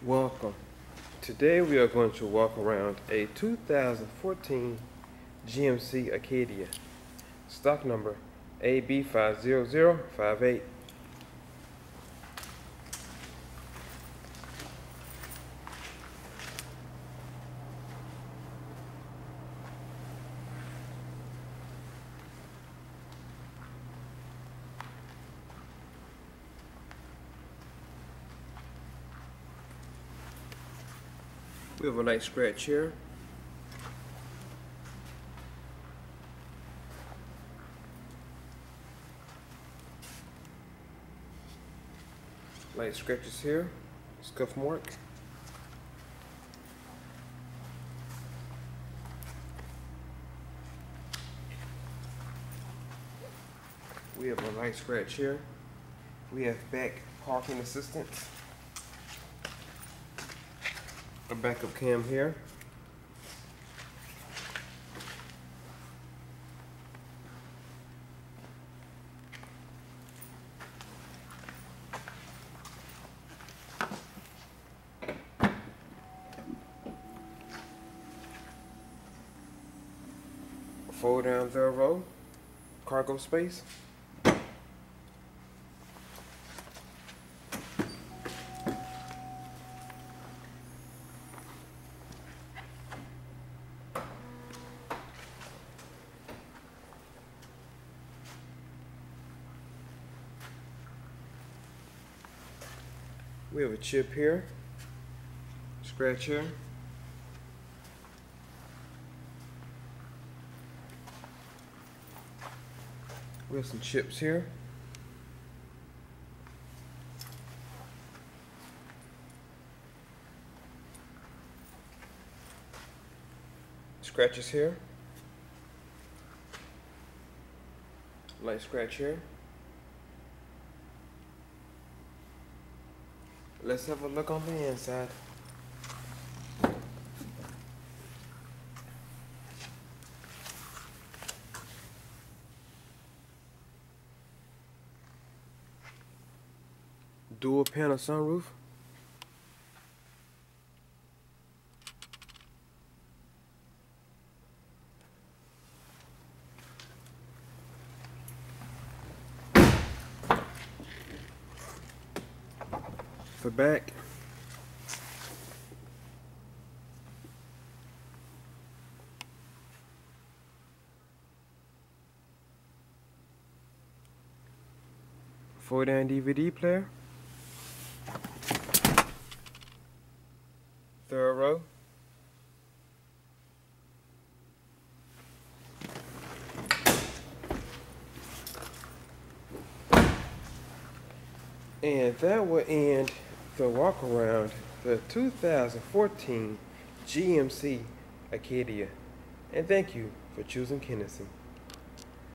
Welcome. Today we are going to walk around a 2014 GMC Acadia, stock number AB50058. We have a nice scratch here. Light scratches here, scuff mark. We have a light scratch here. We have back parking assistance. A backup cam here. Fold down third row, cargo space. We have a chip here, scratch here. We have some chips here. Scratches here. Light scratch here. Let's have a look on the inside. Dual panel sunroof. For back, fold-down DVD player, third row, and that will end the walk around the 2014 GMC Acadia. And thank you for choosing Kinnison.